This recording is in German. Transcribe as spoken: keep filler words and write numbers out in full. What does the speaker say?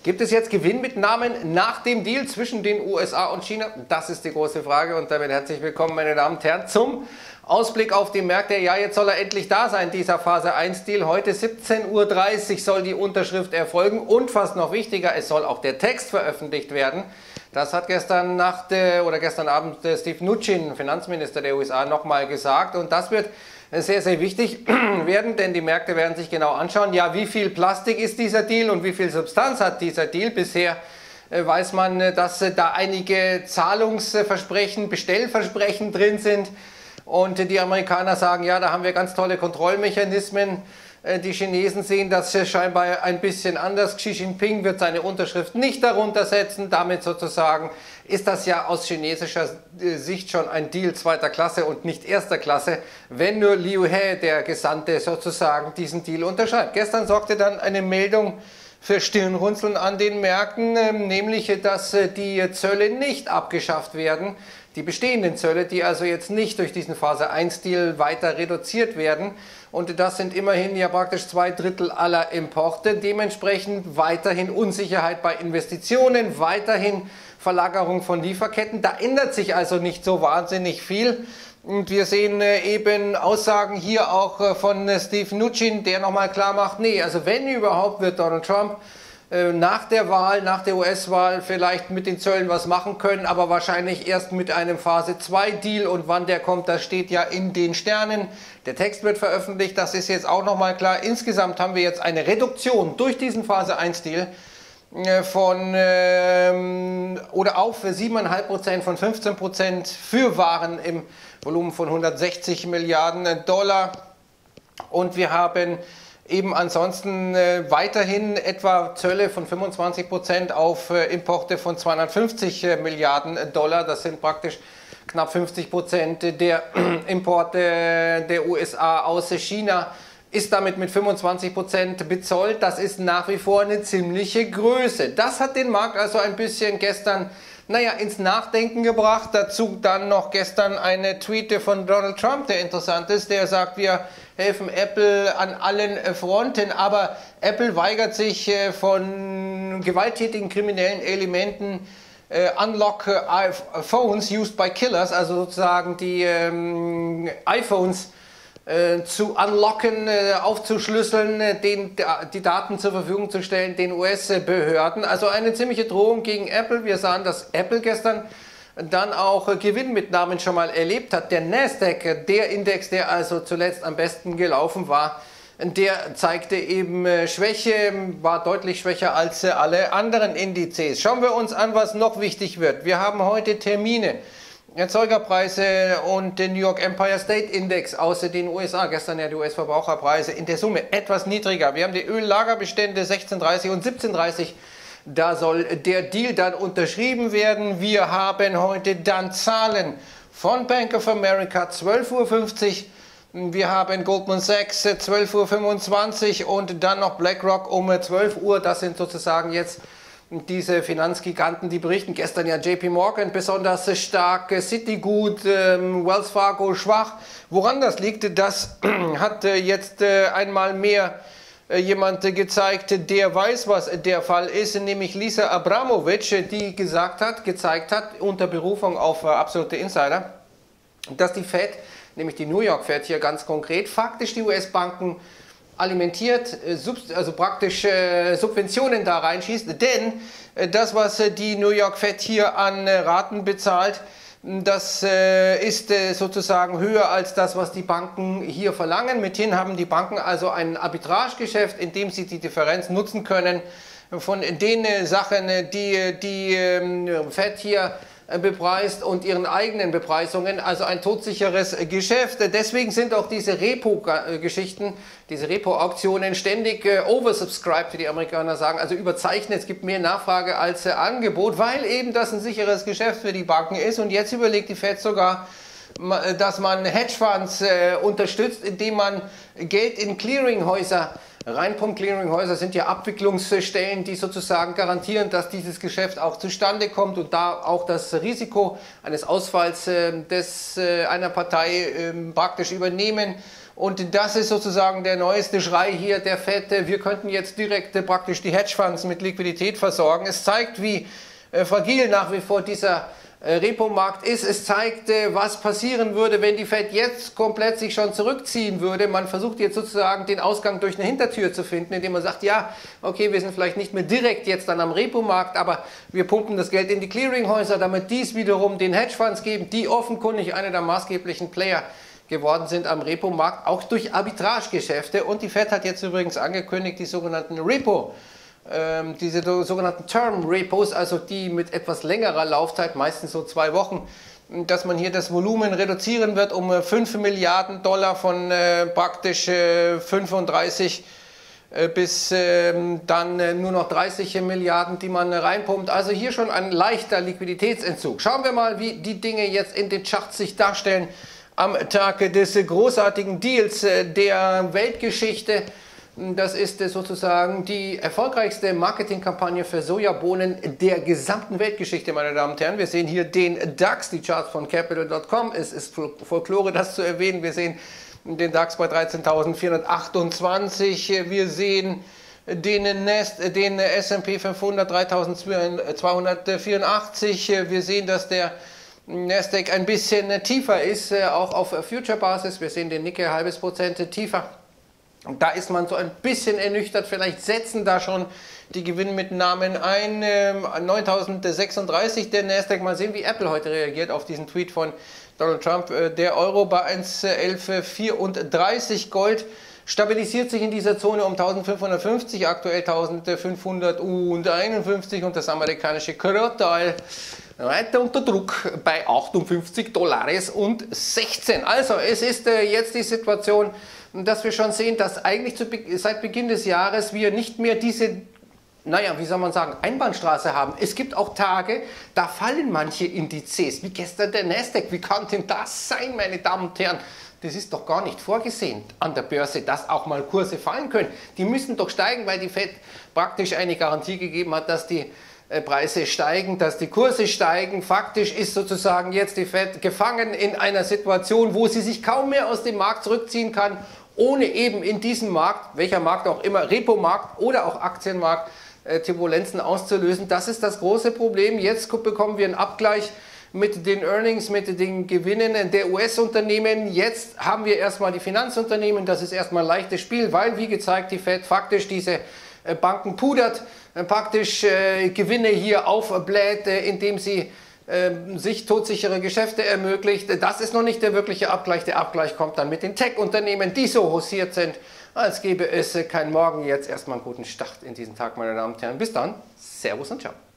Gibt es jetzt Gewinnmitnahmen nach dem Deal zwischen den U S A und China? Das ist die große Frage und damit herzlich willkommen, meine Damen und Herren, zum Ausblick auf die Märkte. Ja, jetzt soll er endlich da sein, dieser Phase eins Deal. Heute siebzehn Uhr dreißig soll die Unterschrift erfolgen und fast noch wichtiger, es soll auch der Text veröffentlicht werden. Das hat gestern Nacht oder gestern Abend Steve Mnuchin, Finanzminister der U S A, nochmal gesagt und das wird sehr, sehr wichtig werden, denn die Märkte werden sich genau anschauen, ja, wie viel Plastik ist dieser Deal und wie viel Substanz hat dieser Deal. Bisher äh, weiß man, dass äh, da einige Zahlungsversprechen, Bestellversprechen drin sind und äh, die Amerikaner sagen, ja, da haben wir ganz tolle Kontrollmechanismen. Äh, die Chinesen sehen das äh, scheinbar ein bisschen anders. Xi Jinping wird seine Unterschrift nicht darunter setzen, damit sozusagen ist das ja aus chinesischer Sicht schon ein Deal zweiter Klasse und nicht erster Klasse, wenn nur Liu He, der Gesandte, sozusagen diesen Deal unterschreibt. Gestern sorgte dann eine Meldung für Stirnrunzeln an den Märkten, nämlich, dass die Zölle nicht abgeschafft werden, die bestehenden Zölle, die also jetzt nicht durch diesen Phase eins Deal weiter reduziert werden. Und das sind immerhin ja praktisch zwei Drittel aller Importe. Dementsprechend weiterhin Unsicherheit bei Investitionen, weiterhin Verlagerung von Lieferketten. Da ändert sich also nicht so wahnsinnig viel. Und wir sehen äh, eben Aussagen hier auch äh, von äh, Steve Mnuchin, der nochmal klar macht, nee, also wenn überhaupt wird Donald Trump äh, nach der Wahl, nach der U S-Wahl vielleicht mit den Zöllen was machen können, aber wahrscheinlich erst mit einem Phase zwei Deal und wann der kommt, das steht ja in den Sternen. Der Text wird veröffentlicht, das ist jetzt auch nochmal klar. Insgesamt haben wir jetzt eine Reduktion durch diesen Phase eins Deal von ähm, oder auf sieben Komma fünf Prozent von fünfzehn Prozent für Waren im Volumen von hundertsechzig Milliarden Dollar und wir haben eben ansonsten äh, weiterhin etwa Zölle von fünfundzwanzig Prozent auf äh, Importe von zweihundertfünfzig Milliarden Dollar, das sind praktisch knapp fünfzig Prozent der Importe der U S A aus China. Ist damit mit fünfundzwanzig Prozent bezollt. Das ist nach wie vor eine ziemliche Größe. Das hat den Markt also ein bisschen gestern, naja, ins Nachdenken gebracht. Dazu dann noch gestern eine Tweet von Donald Trump, der interessant ist. Der sagt, wir helfen Apple an allen Fronten, aber Apple weigert sich von gewalttätigen kriminellen Elementen Uh, unlock uh, phones used by killers, also sozusagen die ähm, iPhones äh, zu unlocken, äh, aufzuschlüsseln, äh, den, die Daten zur Verfügung zu stellen, den U S-Behörden. Also eine ziemliche Drohung gegen Apple. Wir sahen, dass Apple gestern dann auch äh, Gewinnmitnahmen schon mal erlebt hat. Der Nasdaq, der Index, der also zuletzt am besten gelaufen war, der zeigte eben Schwäche, war deutlich schwächer als alle anderen Indizes. Schauen wir uns an, was noch wichtig wird. Wir haben heute Termine, Erzeugerpreise und den New York Empire State Index aus den U S A. Gestern ja die U S-Verbraucherpreise in der Summe etwas niedriger. Wir haben die Öllagerbestände sechzehn Uhr dreißig und siebzehn Uhr dreißig. Da soll der Deal dann unterschrieben werden. Wir haben heute dann Zahlen von Bank of America, zwölf Uhr fünfzig. Wir haben Goldman Sachs zwölf Uhr fünfundzwanzig und dann noch BlackRock um zwölf Uhr. Das sind sozusagen jetzt diese Finanzgiganten, die berichten. Gestern ja J P Morgan besonders stark, Citigroup, Wells Fargo schwach. Woran das liegt, das hat jetzt einmal mehr jemand gezeigt, der weiß, was der Fall ist, nämlich Lisa Abramovic, die gesagt hat, gezeigt hat, unter Berufung auf absolute Insider, dass die Fed, nämlich die New York Fed hier ganz konkret, faktisch die U S-Banken alimentiert, also praktisch Subventionen da reinschießt, denn das, was die New York Fed hier an Raten bezahlt, das ist sozusagen höher als das, was die Banken hier verlangen. Mithin haben die Banken also ein Arbitragegeschäft, in dem sie die Differenz nutzen können von den Sachen, die die Fed hier bepreist und ihren eigenen Bepreisungen, also ein todsicheres Geschäft. Deswegen sind auch diese Repo-Geschichten, diese Repo-Auktionen ständig äh, oversubscribed, wie die Amerikaner sagen, also überzeichnet. Es gibt mehr Nachfrage als äh, Angebot, weil eben das ein sicheres Geschäft für die Banken ist. Und jetzt überlegt die Fed sogar, dass man Hedgefonds äh, unterstützt, indem man Geld in Clearinghäuser reinpumpt. Clearinghäuser sind ja Abwicklungsstellen, die sozusagen garantieren, dass dieses Geschäft auch zustande kommt und da auch das Risiko eines Ausfalls äh, des, äh, einer Partei äh, praktisch übernehmen. Und das ist sozusagen der neueste Schrei hier der Fed. Wir könnten jetzt direkt praktisch die Hedgefonds mit Liquidität versorgen. Es zeigt, wie fragil nach wie vor dieser Repo-Markt ist. Es zeigt, was passieren würde, wenn die Fed jetzt komplett sich schon zurückziehen würde. Man versucht jetzt sozusagen den Ausgang durch eine Hintertür zu finden, indem man sagt, ja, okay, wir sind vielleicht nicht mehr direkt jetzt dann am Repo-Markt, aber wir pumpen das Geld in die Clearinghäuser, damit dies wiederum den Hedgefonds geben, die offenkundig einer der maßgeblichen Player geworden sind am Repo-Markt, auch durch Arbitragegeschäfte. Und die Fed hat jetzt übrigens angekündigt, die sogenannten Repo, ähm, diese sogenannten Term-Repos, also die mit etwas längerer Laufzeit, meistens so zwei Wochen, dass man hier das Volumen reduzieren wird um fünf Milliarden Dollar von äh, praktisch äh, fünfunddreißig äh, bis äh, dann äh, nur noch dreißig Milliarden, die man äh, reinpumpt. Also hier schon ein leichter Liquiditätsentzug. Schauen wir mal, wie die Dinge jetzt in den Charts sich darstellen am Tag des großartigen Deals der Weltgeschichte. Das ist sozusagen die erfolgreichste Marketingkampagne für Sojabohnen der gesamten Weltgeschichte, meine Damen und Herren. Wir sehen hier den DAX, die Charts von Capital Punkt com. Es ist Folklore, das zu erwähnen. Wir sehen den DAX bei dreizehntausendvierhundertachtundzwanzig. Wir sehen den, Nest, den S und P fünfhundert dreitausendzweihundertvierundachtzig. Wir sehen, dass der Nasdaq ein bisschen tiefer ist, auch auf Future-Basis. Wir sehen den Nikkei ein halbes Prozent tiefer. Und da ist man so ein bisschen ernüchtert. Vielleicht setzen da schon die Gewinnmitnahmen ein. neuntausendsechsunddreißig der Nasdaq. Mal sehen, wie Apple heute reagiert auf diesen Tweet von Donald Trump. Der Euro bei eins Komma elf vierunddreißig. Gold stabilisiert sich in dieser Zone um eintausendfünfhundertfünfzig, aktuell eintausendfünfhunderteinundfünfzig. Und das amerikanische Quartal weiter unter Druck bei achtundfünfzig Dollars und sechzehn. Also es ist äh, jetzt die Situation, dass wir schon sehen, dass eigentlich zu, seit Beginn des Jahres wir nicht mehr diese, naja, wie soll man sagen, Einbahnstraße haben. Es gibt auch Tage, da fallen manche Indizes, wie gestern der Nasdaq. Wie kann denn das sein, meine Damen und Herren? Das ist doch gar nicht vorgesehen an der Börse, dass auch mal Kurse fallen können. Die müssen doch steigen, weil die Fed praktisch eine Garantie gegeben hat, dass die Preise steigen, dass die Kurse steigen. Faktisch ist sozusagen jetzt die Fed gefangen in einer Situation, wo sie sich kaum mehr aus dem Markt zurückziehen kann, ohne eben in diesem Markt, welcher Markt auch immer, Repo-Markt oder auch Aktienmarkt, äh, Turbulenzen auszulösen. Das ist das große Problem. Jetzt bekommen wir einen Abgleich mit den Earnings, mit den Gewinnen der U S-Unternehmen. Jetzt haben wir erstmal die Finanzunternehmen. Das ist erstmal ein leichtes Spiel, weil, wie gezeigt, die Fed faktisch diese äh, Banken pudert, äh, praktisch äh, Gewinne hier aufbläht, äh, indem sie äh, sich todsichere Geschäfte ermöglicht. Das ist noch nicht der wirkliche Abgleich. Der Abgleich kommt dann mit den Tech-Unternehmen, die so haussiert sind, als gäbe es äh, kein Morgen. Jetzt erstmal einen guten Start in diesen Tag, meine Damen und Herren. Bis dann. Servus und ciao.